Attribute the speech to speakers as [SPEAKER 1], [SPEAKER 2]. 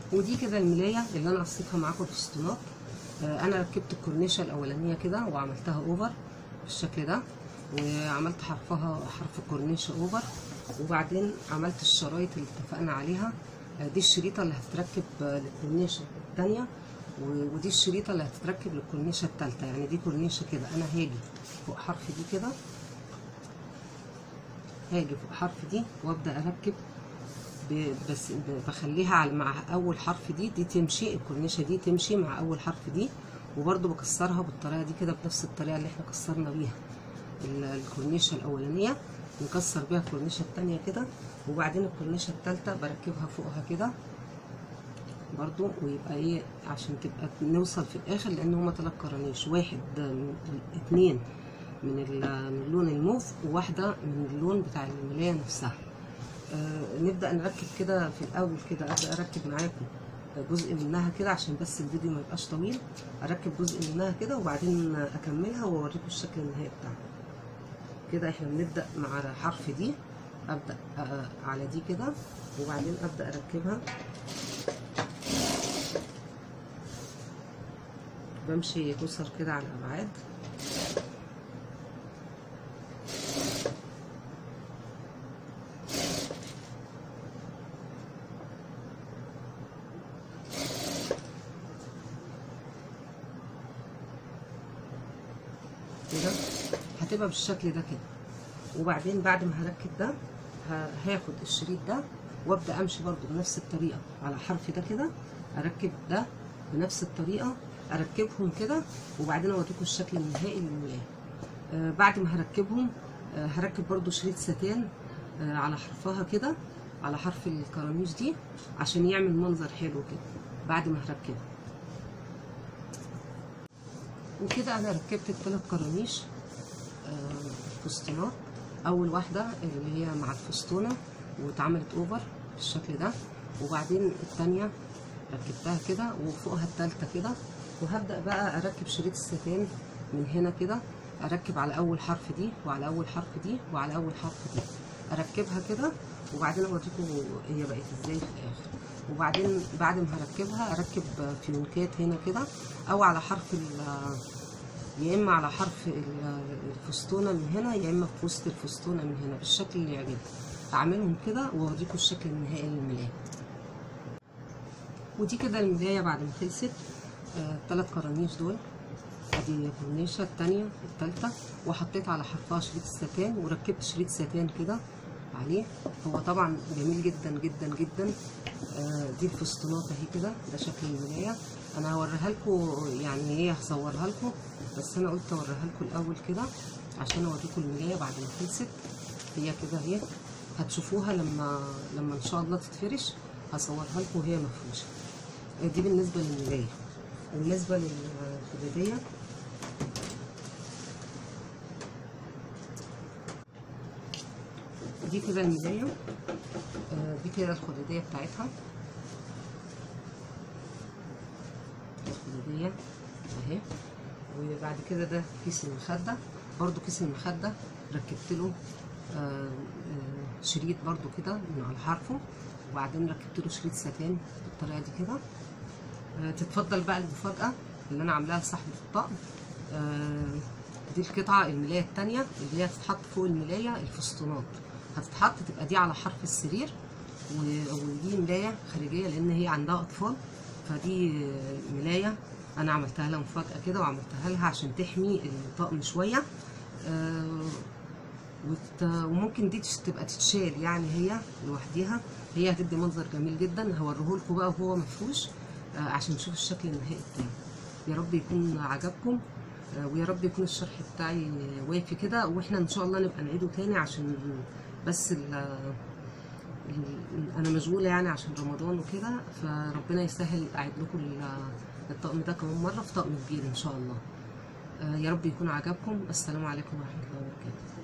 [SPEAKER 1] ودي كده الملايه اللي انا قصيتها معاكم الفستونات. انا ركبت الكورنيشه الاولانيه كده وعملتها اوفر بالشكل ده، وعملت حرف الكورنيشه اوفر، وبعدين عملت الشرايط اللي اتفقنا عليها. دي الشريطه اللي هتتركب للكورنيشه الثانيه، ودي الشريطه اللي هتتركب للكورنيشه الثالثه. يعني دي كورنيشه كده، انا هاجي فوق حرف دي كده، هاجي فوق حرف دي وابدا اركب، بس بخليها مع اول حرف دي تمشي، الكورنيشه دي تمشي مع اول حرف دي، وبرده بكسرها بالطريقه دي كده، بنفس الطريقه اللي احنا كسرنا بيها الكورنيشه الاولانيه، نكسر بيها الكورنيشه الثانيه كده، وبعدين الكورنيشه الثالثه بركبها فوقها كده برضو، ويبقى ايه عشان تبقى نوصل في الاخر، لان هما 3 كرانيش، واحد 2 من اللون الموف، وواحده من اللون بتاع الملايه نفسها. نبدا نركب كده في الاول كده، ابدا اركب معاكم جزء منها كده عشان بس الفيديو ما يبقاش طويل. اركب جزء منها كده وبعدين اكملها واوريكم الشكل النهائي بتاعها. كده احنا بنبدا مع حرف دي، ابدا على دي كده، وبعدين ابدا اركبها، بمشي كسر كده على الابعاد. كده هتبقى بالشكل ده كده، وبعدين بعد ما هركب ده هاخد الشريط ده وابدا امشي برضو بنفس الطريقه على حرف ده كده، اركب ده بنفس الطريقه، اركبهم كده، وبعدين اوريكم الشكل النهائي للملايه. بعد ما هركبهم هركب برضو شريط ستان على حرفها كده، على حرف الكرانيش دي، عشان يعمل منظر حلو كده بعد ما هركبها. وكده انا ركبت ال3 كرانيش فستونات. اول واحده اللي هي مع الفستونه واتعملت اوفر بالشكل ده، وبعدين الثانيه ركبتها كده، وفوقها الثالثه كده، وهبدا بقى اركب شريط الستان من هنا كده، اركب على اول حرف دي وعلى اول حرف دي وعلى اول حرف دي، اركبها كده، وبعدين اوريكم هي بقت ازاي في الاخر. وبعدين بعد ما هركبها اركب فيونكات هنا كده، او على حرف يا اما على حرف الفستونه من هنا، يا اما في وسط الفستونه من هنا، بالشكل اللي يعجبكم. اعملهم كده واوريكم الشكل النهائي للملايه. ودي كده الملايه بعد ما خلصت. 3 كرانيش دول، ادي كورنيشه الثانيه الثالثه، وحطيت على حرفها شريط الستان، وركبت شريط ستان كده عليه. هو طبعا جميل جدا جدا جدا. دي الفستونات اهي كده، ده شكل الملايه. انا هوريها لكم، يعني ايه هصورها لكم، بس انا قلت اوريها لكم الاول كده عشان اوريكم الملايه بعد ما خلصت. هي كده اهي، هتشوفوها لما ان شاء الله تتفرش، هصورها لكم وهي مفروشه. دي بالنسبه للملايه. بالنسبه للخداديه، دي كده الملايه. دي كده الخداديه بتاعتها، الخداديه اهي. وبعد كده ده كيس المخده، برضو كيس المخده ركبت له شريط برضو كده من على حرفه، وبعدين ركبت له شريط ستان بالطريقه دي كده. تتفضل بقى المفاجاه اللي انا عاملاها لصاحبه الطقم. دي القطعه الملايه الثانيه اللي هي هتتحط فوق الملايه الفستونات، هتتحط تبقى دي على حرف السرير، ودي ملايه خارجيه لان هي عندها اطفال، فدي ملايه انا عملتها لها مفاجاه كده، وعملتها لها عشان تحمي الطقم شويه. وممكن دي تبقى تتشال، يعني هي لوحديها، هي هتدي منظر جميل جدا. هوريهولكوا بقى وهو مفروش عشان تشوفوا الشكل النهائي بتاعه. يا رب يكون عجبكم، ويا رب يكون الشرح بتاعي وافي كده، واحنا ان شاء الله نبقى نعيده تاني عشان بس انا مشغوله يعني عشان رمضان وكده، فربنا يسهل اعيد لكم الطقم ده كمان مره في طقم كبير ان شاء الله. يا رب يكون عجبكم. السلام عليكم ورحمه الله وبركاته.